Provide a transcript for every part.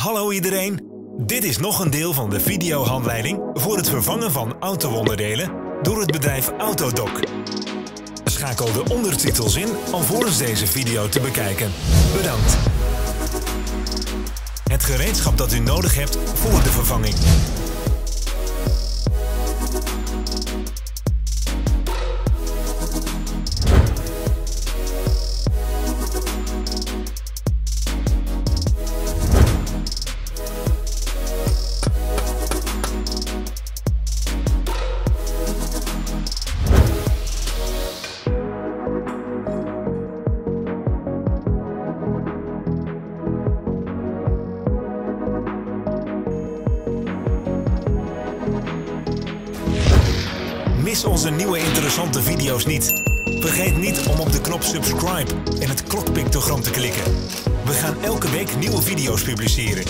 Hallo iedereen, dit is nog een deel van de videohandleiding voor het vervangen van auto-onderdelen door het bedrijf Autodoc. Schakel de ondertitels in alvorens deze video te bekijken. Bedankt. Het gereedschap dat u nodig hebt voor de vervanging. Mis onze nieuwe interessante video's niet. Vergeet niet om op de knop subscribe en het klokpictogram te klikken. We gaan elke week nieuwe video's publiceren.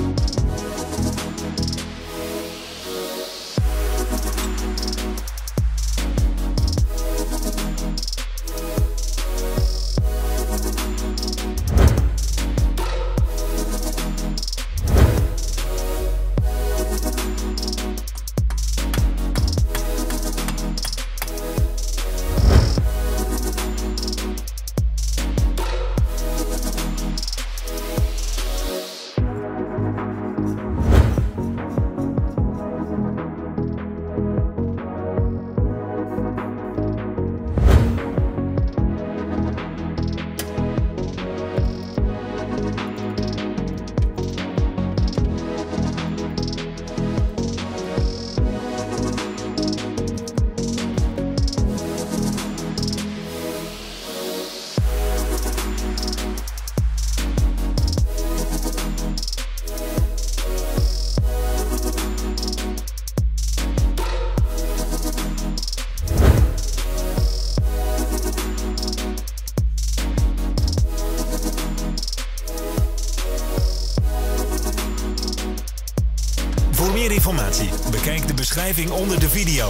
Voor meer informatie, bekijk de beschrijving onder de video.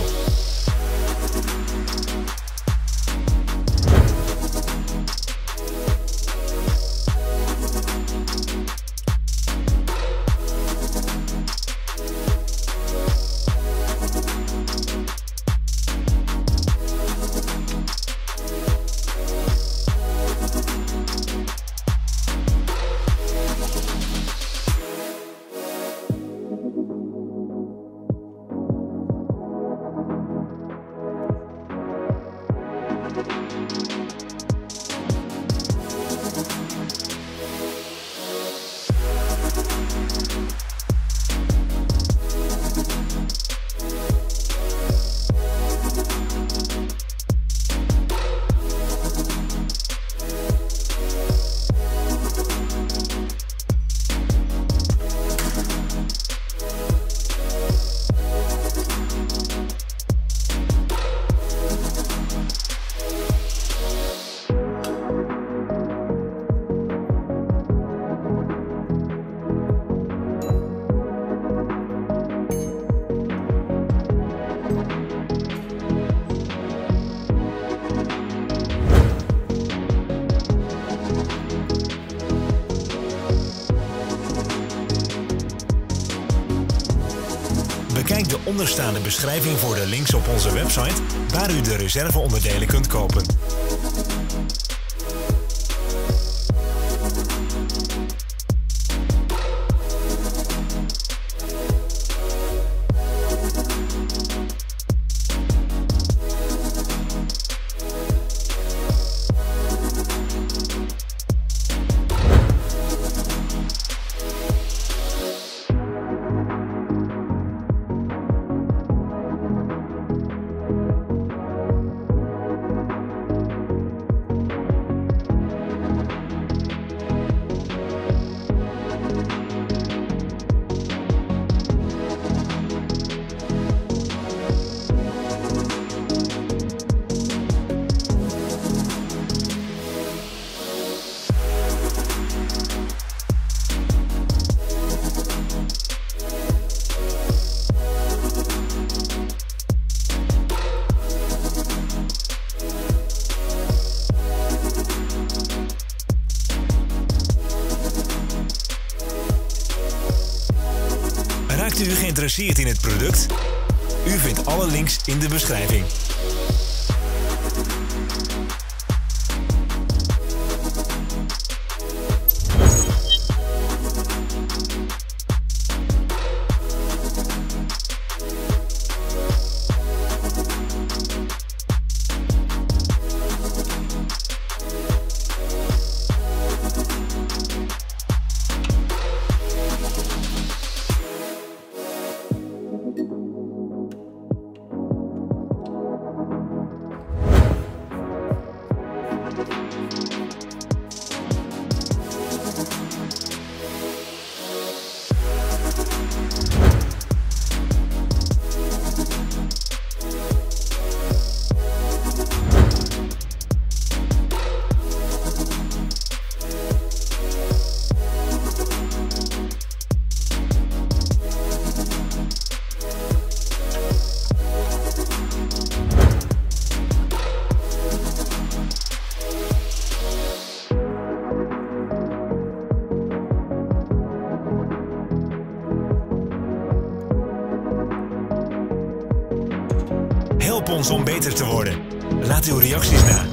Bekijk de onderstaande beschrijving voor de links op onze website waar u de reserveonderdelen kunt kopen. Raakt u geïnteresseerd in het product? U vindt alle links in de beschrijving. Help ons om beter te worden. Laat uw reacties na.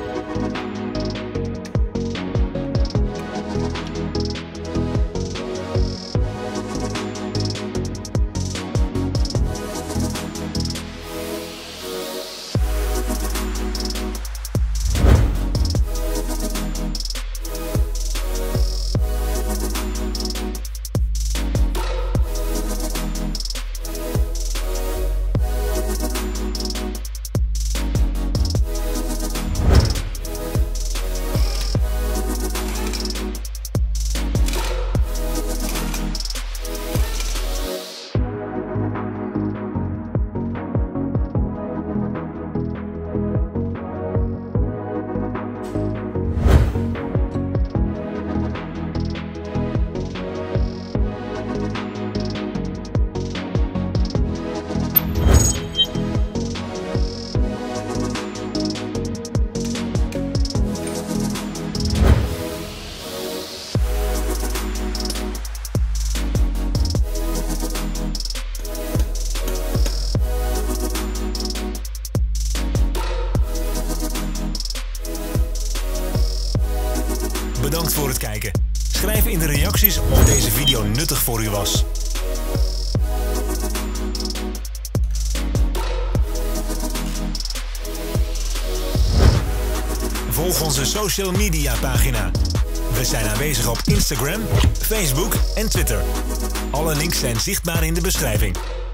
Bedankt voor het kijken. Schrijf in de reacties of deze video nuttig voor u was. Volg onze social media pagina. We zijn aanwezig op Instagram, Facebook en Twitter. Alle links zijn zichtbaar in de beschrijving.